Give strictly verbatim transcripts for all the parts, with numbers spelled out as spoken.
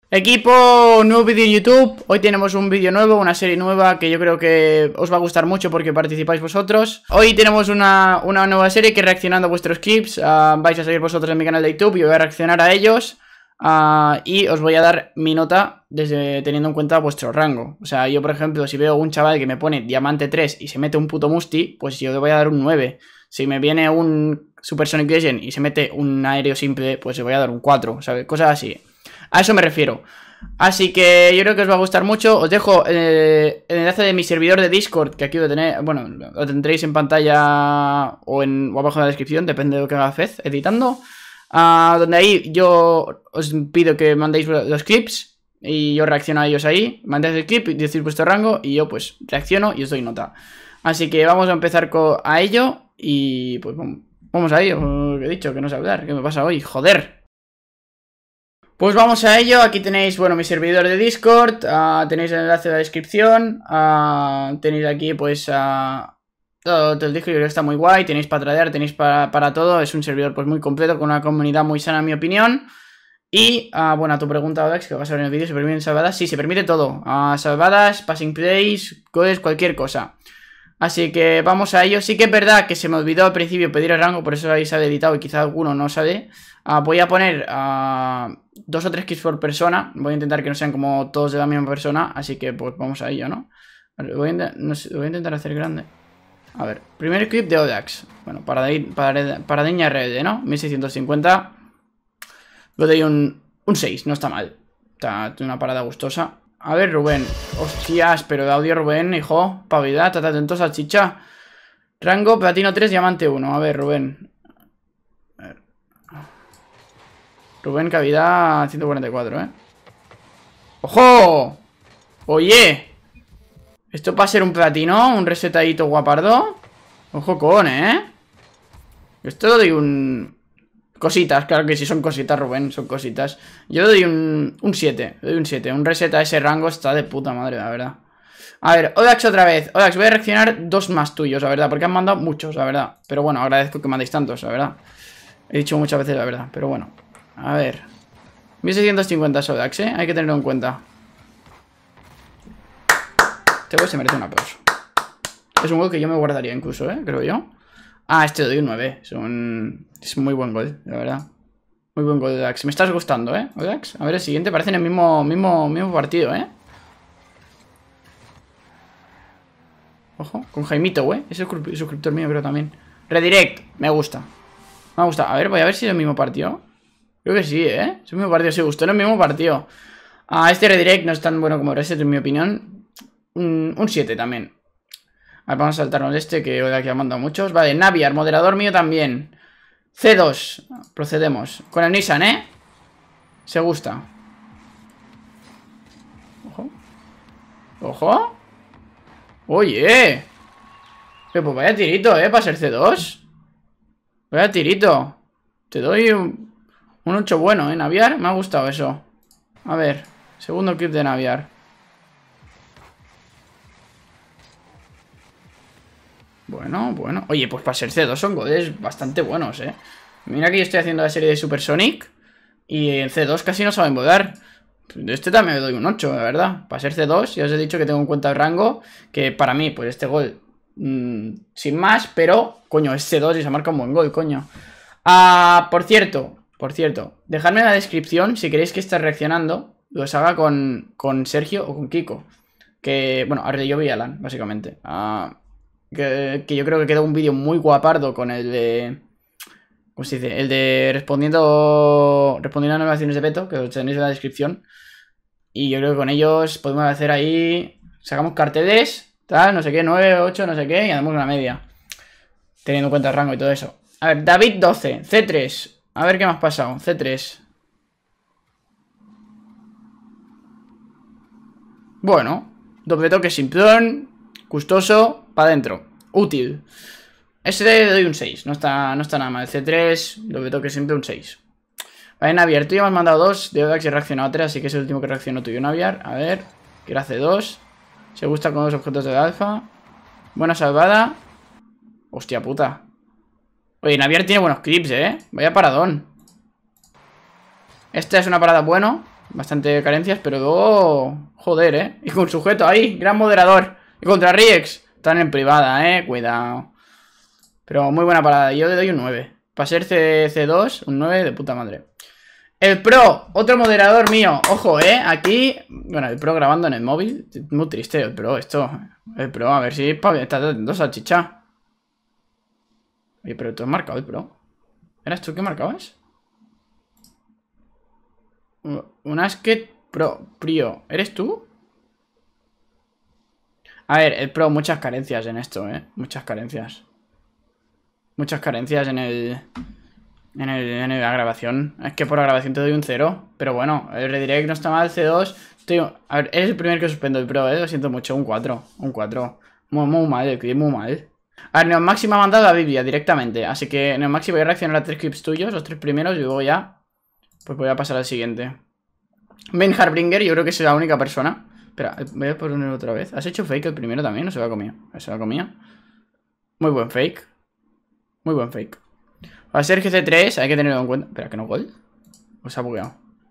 Equipo, nuevo vídeo en YouTube. Hoy tenemos un vídeo nuevo, una serie nueva que yo creo que os va a gustar mucho porque participáis vosotros. Hoy tenemos una, una nueva serie que reaccionando a vuestros clips. uh, Vais a seguir vosotros en mi canal de YouTube y voy a reaccionar a ellos. uh, Y os voy a dar mi nota desde teniendo en cuenta vuestro rango. O sea, yo por ejemplo, si veo un chaval que me pone diamante tres y se mete un puto musti, pues yo le voy a dar un nueve. Si me viene un Super Sonic Legend y se mete un aéreo simple, pues le voy a dar un cuatro, ¿sabes? Cosas así. A eso me refiero. Así que yo creo que os va a gustar mucho. Os dejo eh, el enlace de mi servidor de Discord, que aquí lo tenéis. Bueno, lo tendréis en pantalla o, en, o abajo en la descripción, depende de lo que haga Fez editando. uh, Donde ahí yo os pido que mandéis los clips y yo reacciono a ellos ahí. Mandéis el clip y decís vuestro rango y yo pues reacciono y os doy nota. Así que vamos a empezar con, a ello. Y pues vamos a ello. Que he dicho que no sé hablar. ¿Qué me pasa hoy? Joder. Pues vamos a ello. Aquí tenéis, bueno, mi servidor de Discord. uh, Tenéis el enlace en la descripción. uh, Tenéis aquí pues uh, todo, todo el disco, yo creo que está muy guay. Tenéis para tradear, tenéis para, para todo. Es un servidor pues muy completo, con una comunidad muy sana en mi opinión. Y, uh, bueno, a tu pregunta, Alex, que vas a ver en el vídeo, ¿se permiten salvadas? Sí, se permite todo. uh, Salvadas, passing plays, goles, cualquier cosa. Así que vamos a ello. Sí que es verdad que se me olvidó al principio pedir el rango, por eso ahí se ha editado y quizá alguno no sabe. uh, Voy a poner uh, dos o tres kits por persona. Voy a intentar que no sean como todos de la misma persona. Así que pues vamos a ello, ¿no? Voy a, no sé, lo voy a intentar hacer grande. A ver, primer clip de Odax. Bueno, paradigma para, para R D, ¿no? mil seiscientos cincuenta. Le doy un, un seis, no está mal. Está una parada gustosa. A ver, Rubén. Hostias, pero de audio, Rubén, hijo. Pavida, tata atento, salchicha. Rango, platino tres, diamante uno. A ver, Rubén. A ver. Rubén, cavidad ciento cuarenta y cuatro, ¿eh? ¡Ojo! Oye. ¿Esto va a ser un platino? ¿Un resetadito guapardo? Ojo con, ¿eh? Esto lo doy un... Cositas, claro que sí, son cositas, Rubén, son cositas. Yo le doy un, un siete, le doy un siete. Un reset a ese rango está de puta madre, la verdad. A ver, Odax otra vez. Odax, voy a reaccionar dos más tuyos, la verdad, porque han mandado muchos, la verdad. Pero bueno, agradezco que mandéis tantos, la verdad. He dicho muchas veces la verdad, pero bueno. A ver. mil seiscientos cincuenta Odax, ¿eh? Hay que tenerlo en cuenta. Este gol se merece un aplauso. Es un gol que yo me guardaría incluso, ¿eh? Creo yo. Ah, este le doy un nueve. Es un... Es un muy buen gol, la verdad. Muy buen gol de Odax. Me estás gustando, ¿eh, Odax? A ver, el siguiente parece en el mismo, mismo, mismo partido, ¿eh? Ojo, con Jaimito, ¿eh? Es el suscriptor mío, creo también. Redirect, me gusta. Me gusta. A ver, voy a ver si es el mismo partido. Creo que sí, ¿eh? Es el mismo partido, sí, gustó en el mismo partido. Ah, este Redirect no es tan bueno como Reset, en mi opinión. Un siete también. A ver, vamos a saltarnos este, que Odax ha mandado muchos. Vale, Naviar, moderador mío también. C dos, procedemos. Con el Nissan, ¿eh? Se gusta. Ojo. Ojo. Oye. Pero pues vaya tirito, ¿eh? Para ser C dos. Vaya tirito. Te doy un, un ocho bueno, ¿eh? Naviar, me ha gustado eso. A ver, segundo clip de Naviar. Bueno, bueno. Oye, pues para ser C dos son goles bastante buenos, ¿eh? Mira que yo estoy haciendo la serie de Super Sonic y en C dos casi no saben volar. De este también me doy un ocho, la verdad. Para ser C dos, ya os he dicho que tengo en cuenta el rango. Que para mí, pues este gol, mmm, sin más, pero, coño, es C dos y se marca un buen gol, coño. Ah, por cierto, por cierto, dejadme en la descripción si queréis que esté reaccionando, los haga con, con Sergio o con Kiko. Que, bueno, Ardello y Alan, básicamente. Ah... Que, que yo creo que queda un vídeo muy guapardo con el de... ¿Cómo se dice? El de respondiendo respondiendo a nominaciones de Peto, que lo tenéis en la descripción. Y yo creo que con ellos podemos hacer ahí... Sacamos carteles, tal, no sé qué, nueve, ocho, no sé qué, y hacemos una media. Teniendo en cuenta el rango y todo eso. A ver, David doce, C tres. A ver qué me has pasado, C tres. Bueno, doble toque simplón, gustoso, para adentro, útil. Este le doy un seis, no está, no está nada mal. C tres, doble toque siempre un seis. Vale, Naviar, tú ya me has mandado dos. De Odax he reaccionado a tres, así que es el último que reaccionó tuyo, Naviar. A ver, que era C dos. Se gusta con dos objetos de alfa. Buena salvada. Hostia puta. Oye, Naviar tiene buenos clips, eh. Vaya paradón. Esta es una parada bueno. Bastante carencias, pero luego... Joder, ¿eh? Y con sujeto ahí, gran moderador. Y contra Riex. Están en privada, ¿eh? Cuidado. Pero muy buena parada. Yo le doy un nueve. Para ser C dos, un nueve de puta madre. El Pro, otro moderador mío. Ojo, ¿eh? Aquí... Bueno, el Pro grabando en el móvil. Muy triste el Pro, esto. El Pro, a ver si... Está atento, salchicha. Oye, pero tú has marcado el Pro. ¿Eras tú que marcabas? Un Asket Pro, Prio. ¿Eres tú? A ver, el Pro, muchas carencias en esto, ¿eh? Muchas carencias. Muchas carencias en el... En, el, en la grabación. Es que por la grabación te doy un cero. Pero bueno, el redirect no está mal, C dos. Estoy, a ver, eres el primer que suspendo el Pro, ¿eh? Lo siento mucho, un cuatro. Un cuatro. Muy, muy mal, el clip muy mal. A ver, Neomaxi me ha mandado la Biblia directamente. Así que Neomaxi voy a reaccionar a tres clips tuyos, los tres primeros, y luego ya... Pues voy a pasar al siguiente. Ben Harbringer, yo creo que es la única persona. Espera, voy a poner otra vez. ¿Has hecho fake el primero también? ¿O se lo ha comido? Se lo ha comido. Muy buen fake. Muy buen fake. Va a ser G C tres, hay que tenerlo en cuenta. Espera, ¿que no gol? ¿O se ha bugueado?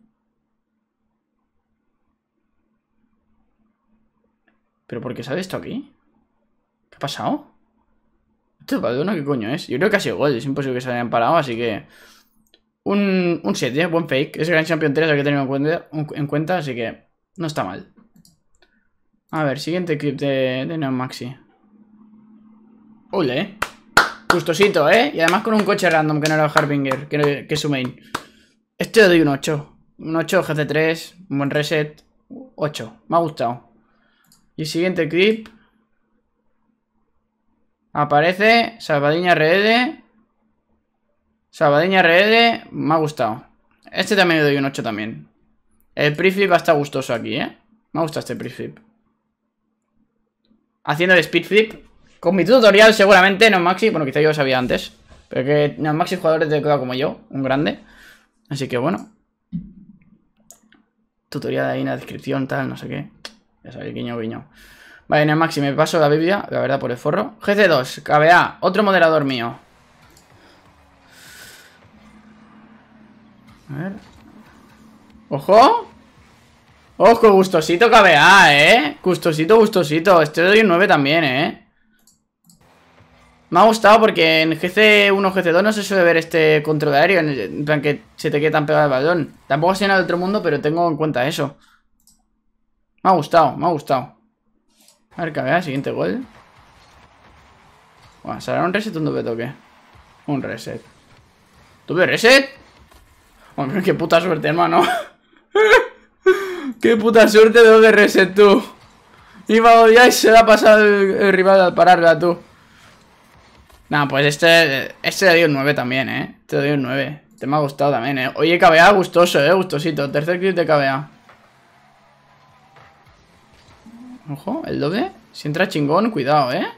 ¿Pero por qué sale esto aquí? ¿Qué ha pasado? ¿Esto de Badona qué coño es? Yo creo que ha sido gol, es imposible que se hayan parado, así que... Un, un siete, buen fake. Es Grand Champion tres, hay que tenerlo en cuenta, en cuenta, así que no está mal. A ver, siguiente clip de, de Neomaxi. Ole, eh. Gustosito, ¿eh? Y además con un coche random que no era el Harbinger, que, que es su main. Este le doy un ocho. Un ocho, G C tres, un buen reset. ocho, me ha gustado. Y siguiente clip. Aparece Salvadiña R D. Salvadiña R D, me ha gustado. Este también le doy un ocho también. El preflip va a estar gustoso aquí, ¿eh? Me gusta este preflip. Haciendo el speed flip. Con mi tutorial seguramente Neomaxi, bueno, quizá yo lo sabía antes, pero que Neomaxi jugadores de teclado como yo, un grande. Así que bueno. Tutorial ahí en la descripción, tal, no sé qué. Ya sabéis, guiño, guiño. Vale, Neomaxi, me paso la Biblia, la verdad, por el forro. G C dos, K B A, otro moderador mío. A ver. ¡Ojo! ¡Ojo! Gustosito K B A, ¿eh? Gustosito, gustosito. Este le doy un nueve también, ¿eh? Me ha gustado porque en G C uno, G C dos no se suele ver este control aéreo. En plan que se te quede tan pegado el balón. Tampoco es nada de otro mundo, pero tengo en cuenta eso. Me ha gustado, me ha gustado. A ver, K B A, siguiente gol. Bueno, ¿será un reset o un doble toque? Un reset. ¿Doble reset? Hombre, qué puta suerte, hermano. Qué puta suerte de doble reset, tú. Iba a odiar y se le ha pasado el, el rival al pararla, tú. Nah, pues este Este le doy un nueve también, eh. Este le doy un nueve. Este me ha gustado también, eh. Oye, K B A, gustoso, eh. Gustosito. Tercer clip de K B A. Ojo, el doble. Si entra chingón, cuidado, eh.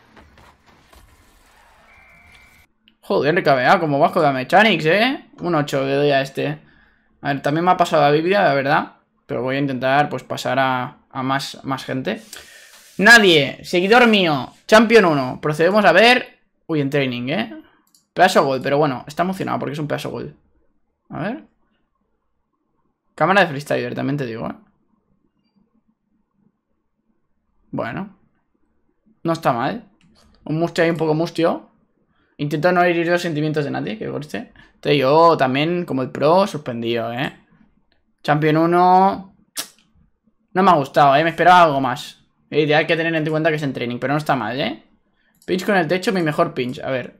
Joder, K B A, como bajo de la Mechanics, eh. Un ocho le doy a este. A ver, también me ha pasado la Biblia, la verdad. Pero voy a intentar, pues, pasar a, a más, más gente. Nadie, seguidor mío. Champion uno. Procedemos a ver. Uy, en training, eh. Pedazo gol, pero bueno, está emocionado porque es un pedazo gol. A ver. Cámara de freestyler, también te digo, eh. Bueno. No está mal. Un mustio ahí un poco mustio. Intento no herir los sentimientos de nadie, que conste. Entonces yo también, como el pro, suspendido, eh. Champion uno. No me ha gustado, eh. Me esperaba algo más. Y hay que tener en cuenta que es en training, pero no está mal, eh. Pinch con el techo, mi mejor pinch. A ver.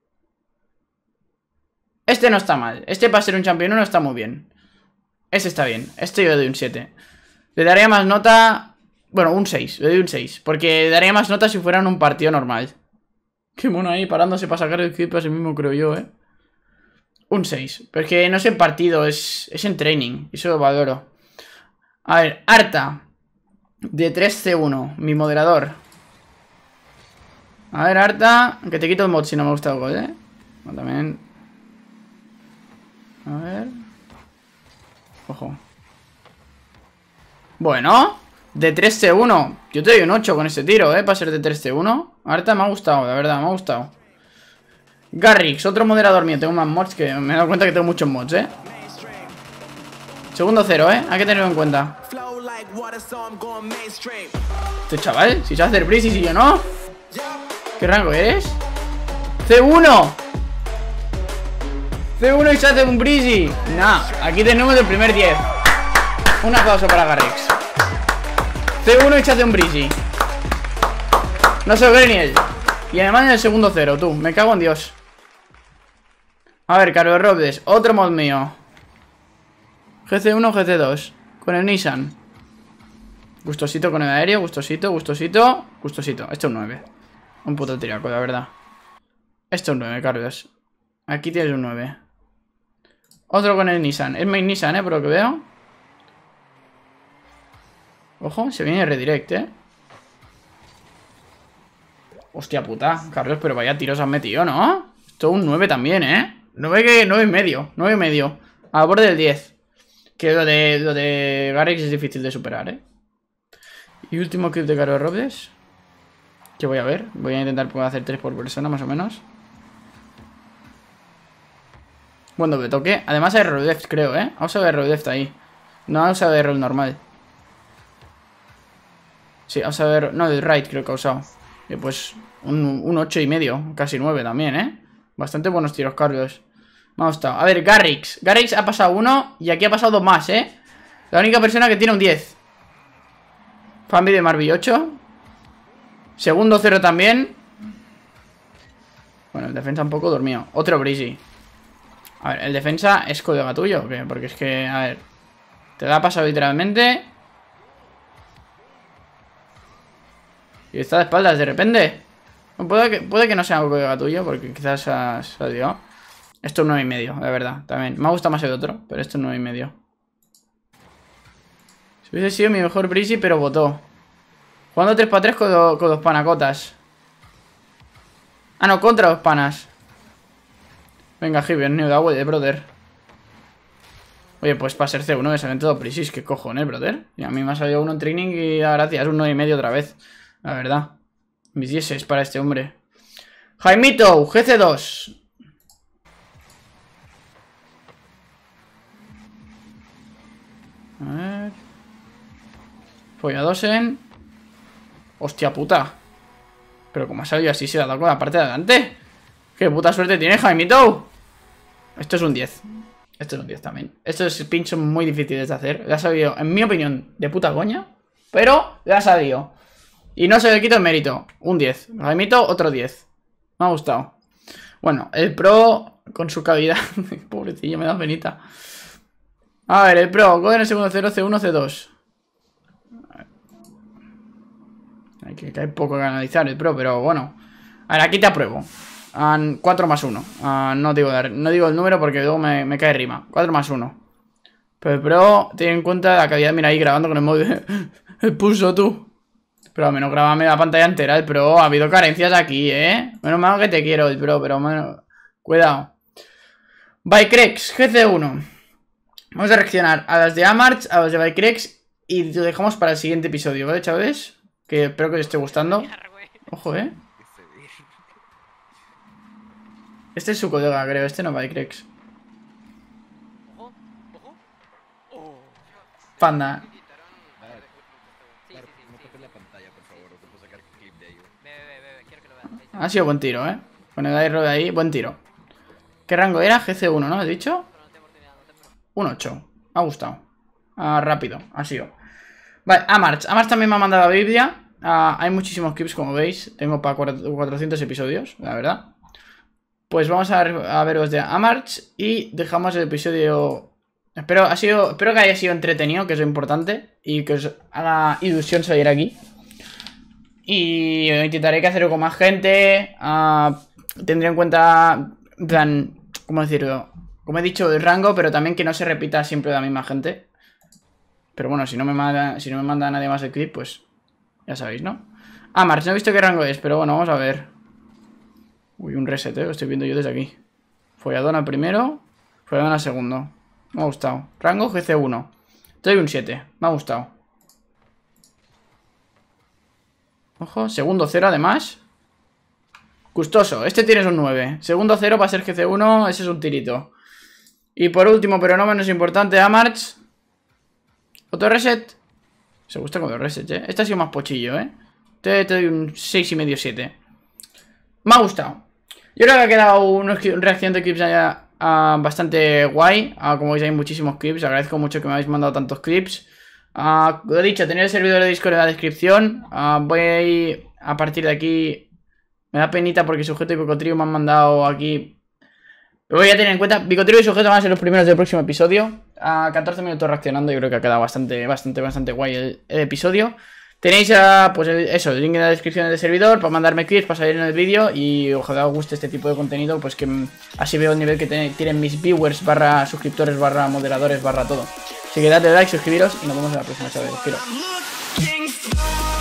Este no está mal. Este para ser un champion uno está muy bien. Este está bien. Este yo le doy un siete. Le daría más nota. Bueno, un seis. Le doy un seis. Porque le daría más nota si fuera en un partido normal. Qué mono ahí parándose para sacar el clip a sí mismo, creo yo, eh. Un seis. Pero es que no es en partido, es, es en training. Eso lo valoro. A ver, Arta. De tres C uno. Mi moderador. A ver, Arta. Que te quito el mod si no me gusta el gol, eh. Bueno, también. A ver. Ojo. Bueno. De tres C uno. Yo te doy un ocho con ese tiro, eh. Para ser de tres C uno. Arta me ha gustado, la verdad, me ha gustado. Garrix, otro moderador mío. Tengo más mods que me he dado cuenta que tengo muchos mods, eh. Segundo cero, ¿eh? Hay que tenerlo en cuenta. Este chaval, si sabe hacer breezy y yo no. ¿Qué rango eres? C uno. C uno y se hace un breezy. Nah, aquí tenemos el primer diez. Un aplauso para Garrix. C uno y se hace un breezy. No se lo cree ni él. Y además en el segundo cero, tú. Me cago en Dios. A ver, Carlos Robles. Otro mod mío. G C uno, G C dos. Con el Nissan. Gustosito con el aéreo. Gustosito, gustosito. Gustosito. Este es un nueve. Un puto tiraco, la verdad. Este es un nueve, Carlos. Aquí tienes un nueve. Otro con el Nissan. Es main Nissan, eh, por lo que veo. Ojo, se viene redirect, eh. Hostia puta, Carlos, pero vaya tiros han metido, ¿no? Esto es un nueve también, ¿eh? nueve que nueve y medio, nueve y medio. A borde del diez. Que lo de, lo de Garrix es difícil de superar, ¿eh? Y último clip de Carlos Robles. Que voy a ver. Voy a intentar poder hacer tres por persona, más o menos. Buen doble toque. Además hay roll deft, creo, ¿eh? Ha usado roll deft ahí. No ha usado de roll normal. Sí, ha usado de... No, del right creo que ha usado. Y pues un, un ocho y medio. Casi nueve también, ¿eh? Bastante buenos tiros, Carlos. Me ha gustado. A ver, Garrix. Garrix ha pasado uno y aquí ha pasado dos más, ¿eh? La única persona que tiene un diez. Fanby de Marby ocho. Segundo cero también. Bueno, el defensa un poco dormido. Otro breezy. A ver, el defensa es colega tuyo, ¿o qué? Porque es que, a ver, te la ha pasado literalmente. Y está de espaldas de repente. Puede que, puede que no sea un colega tuyo, porque quizás se ha salido. Esto es nueve y medio, de verdad, también. Me gusta más el otro, pero esto es nueve y medio. Si hubiese sido mi mejor breezy, pero votó. Jugando tres para tres con, do, con dos panacotas. Ah, no, contra dos panas. Venga, Given, New Daway, brother. Oye, pues para ser C uno me salen todos breezys. ¿Qué cojones, brother? Y a mí me ha salido uno en training y da gracias, un nueve y medio otra vez. La verdad. Mis dieces para este hombre. Jaimito, G C dos. A ver. Folladosen. Hostia puta. Pero como ha salido así, se le ha dado con la parte de adelante. Qué puta suerte tiene Jaimito. Esto es un diez. Esto es un diez también. Estos pinchos son muy difíciles de hacer. Le ha salido, en mi opinión, de puta coña. Pero le ha salido. Y no se le quita el mérito. Un diez. Jaimito, otro diez. Me ha gustado. Bueno, el pro con su cavidad. Pobrecillo, me da penita. A ver, el pro. Go en el segundo cero, C uno, C dos. Hay que, que hay poco que analizar el pro, pero bueno. A ver, aquí te apruebo. Um, cuatro más uno. Uh, no, digo, no digo el número porque luego me, me cae rima. cuatro más uno. Pero el pro, ten en cuenta la calidad. Mira ahí grabando con el móvil. El pulso, tú. Pero al menos grábame la pantalla entera. El pro, ha habido carencias aquí, ¿eh? Menos mal que te quiero, el pro, pero menos... Cuidado. Bikrex, G C uno. Vamos a reaccionar a las de Amarch, a las de Bikrex. Y lo dejamos para el siguiente episodio, ¿vale, chavales? Que espero que os esté gustando. Ojo, ¿eh? Este es su colega, creo. Este no va Bikrex. Panda. Ha sido buen tiro, ¿eh? Con el aero de ahí, buen tiro. ¿Qué rango era? G C uno, ¿no? ¿Has dicho? Un ocho. Me ha gustado. Ah, rápido, ha sido. Vale, Amarch. Amarch también me ha mandado la Biblia. Ah, hay muchísimos clips, como veis. Tengo para cuatrocientos episodios, la verdad. Pues vamos a, a veros de Amarch y dejamos el episodio. Espero, ha sido, espero que haya sido entretenido, que es lo importante. Y que os haga ilusión salir aquí. Y intentaré que hacerlo con más gente. Uh, tendré en cuenta, en plan, ¿cómo decirlo? Como he dicho, el rango, pero también que no se repita siempre la misma gente. Pero bueno, si no me manda, si no me manda nadie más el clip, pues ya sabéis, ¿no? Ah, March, no he visto qué rango es, pero bueno, vamos a ver. Uy, un reset, ¿eh? Lo estoy viendo yo desde aquí. Folladona primero, folladona segundo. Me ha gustado. Rango G C uno. Te doy un siete, me ha gustado. Ojo, segundo cero además. Gustoso, este tienes un nueve. Segundo cero para ser G C uno, ese es un tirito. Y por último, pero no menos importante, Amarch. Auto reset. Se gusta con auto reset, eh. Este ha sido más pochillo, eh. Te, te doy un seis y medio, siete. Me ha gustado. Yo creo que ha quedado una reacción de clips allá, uh, bastante guay. Uh, como veis hay muchísimos clips. Agradezco mucho que me habéis mandado tantos clips. Uh, lo dicho, tenéis el servidor de Discord en la descripción. uh, Voy a ir a partir de aquí. Me da penita porque Sujeto y Picotrio me han mandado aquí. Pero voy a tener en cuenta, Picotrio y Sujeto van a ser los primeros del próximo episodio. A uh, catorce minutos reaccionando. Yo creo que ha quedado bastante, bastante, bastante guay el, el episodio. Tenéis uh, pues el, eso, el link en la descripción del servidor para mandarme clips, para salir en el vídeo. Y ojalá os guste este tipo de contenido, pues que así veo el nivel que ten, tienen mis viewers, barra suscriptores, barra moderadores, barra todo. Así que dadle like, suscribiros y nos vemos en la próxima, chavales. Os quiero.